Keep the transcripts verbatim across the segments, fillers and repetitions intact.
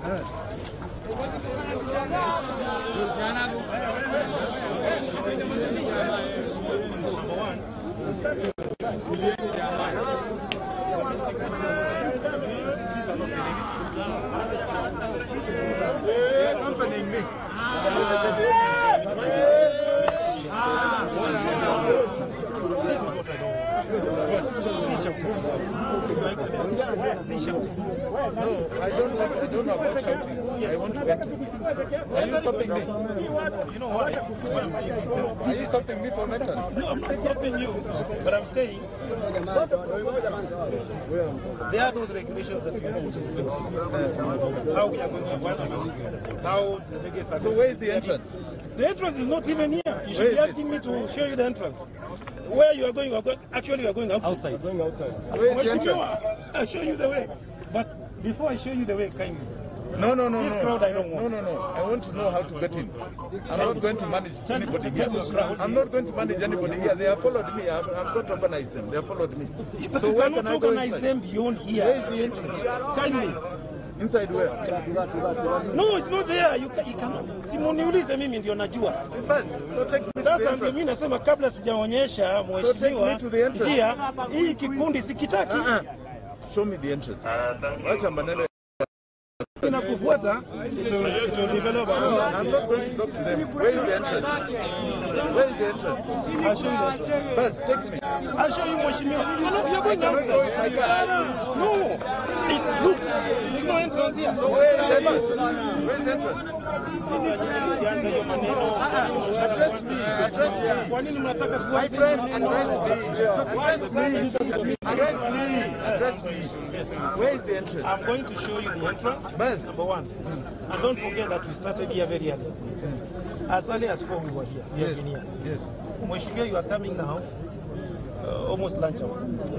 Accompanying me. No, I don't want, I don't know about shouting. I want to enter. Are you stopping me? You know what? What I'm saying is, Are you stopping me from entering? no, I'm not stopping you, but I'm saying there are those regulations that we are putting in place. How we are going to work, how the legacy. So where is the entrance? The entrance is not even here. You should be asking me to show you the entrance. Where you are going, you are going actually you are going outside. outside. Going outside. Where is the entrance? I'll show you the way. But before I show you the way, kindly. No, no, no, This no. crowd I don't want. No, no, no. I want to know how to get in. I'm not going to manage anybody here. I'm not going to manage anybody here. They have followed me. I've, I've not organized them. They have followed me. But So you where cannot can I go organize inside? them beyond here. Where is the entrance? Kindly. Inside where? No, it's not there. You, can, you cannot. Simoniulize mimi ndio najua. Bus. So take me to the Sasa ndio entrance. mimi nasema kabla sijaonyesha So take me mheshimiwa to the entrance. njia hii kikundi sikitaki. Uh-uh. Show me the entrance. Wacha maneno. Inakufuata ito ito develop. I'm not going to talk to them. Where is the entrance? Where is the entrance? I'll show you the entrance. Bus, take me. I'll show you mheshimiwa. No, no, you're going outside. No, it's, look, there's no entrance here. So where is the entrance? Where is the entrance? Kianza hiyo maneno. Address me. Address me. Kwa nini mnataka My tuanze friend, maneno? address me. Address me. Address me. Address me. Where is the entrance? I'm going to show you the entrance, Bus. number one. And don't forget that we started here very early. As early as four we were here. We have Yes. been here. Yes. Mheshimiwa, you are coming now, uh, almost lunch hour.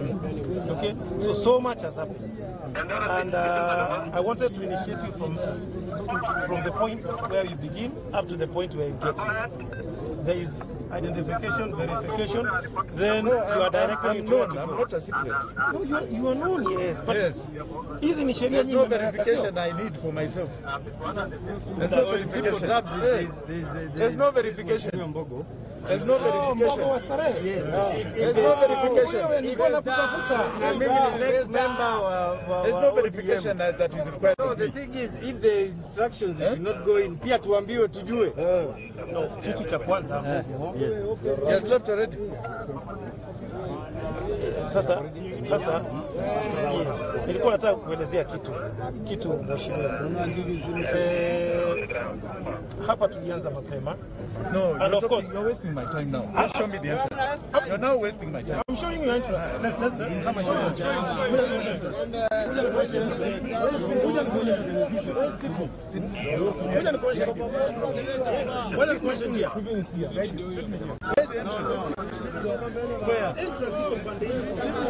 Okay? So, so much has happened. And uh, I wanted to initiate you from, from the point where you begin up to the point where you get to. There is identification, verification, then No, you I'm, are directed I'm, I'm into what known. to I'm go. not a secret. No, you are, you are known, yes. But Yes. hizi ni sheria There's nyingi no mnaweka, sio? verification I need for myself. There's no verification. Yes. There's no verification. There's no Oh, mbogo verification. wa starehe? There's no verification. Wewe nilikuwa nakutafuta. There's no verification that that is required No, of the me. thing is, if the instructions you should not go in, pia tuambiwe tujue. No, kitu cha kwanza mbogo. Yes. He has left already. Sasa sasa yes. Nilikuwa nataka kuelezea kitu kitu mheshimiwa. Eh, hapa tulianza mapema. No, And you're, of talking, course- you're wasting my time now. Don't show me the entrance. You're now wasting my time. I'm showing you entrance. Let's let's come and show you entrance. Kuja nikuonyeshe. Kuja nikuonyeshe njia. Where's the entrance? Where? Entrance iko pande hii.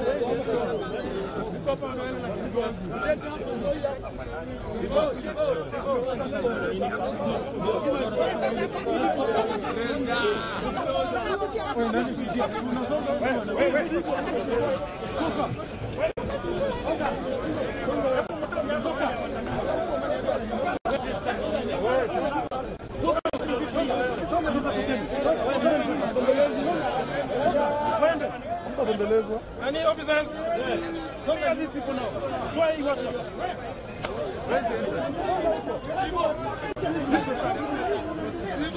Any officers? So many these people now. Try what? Where's the entrance?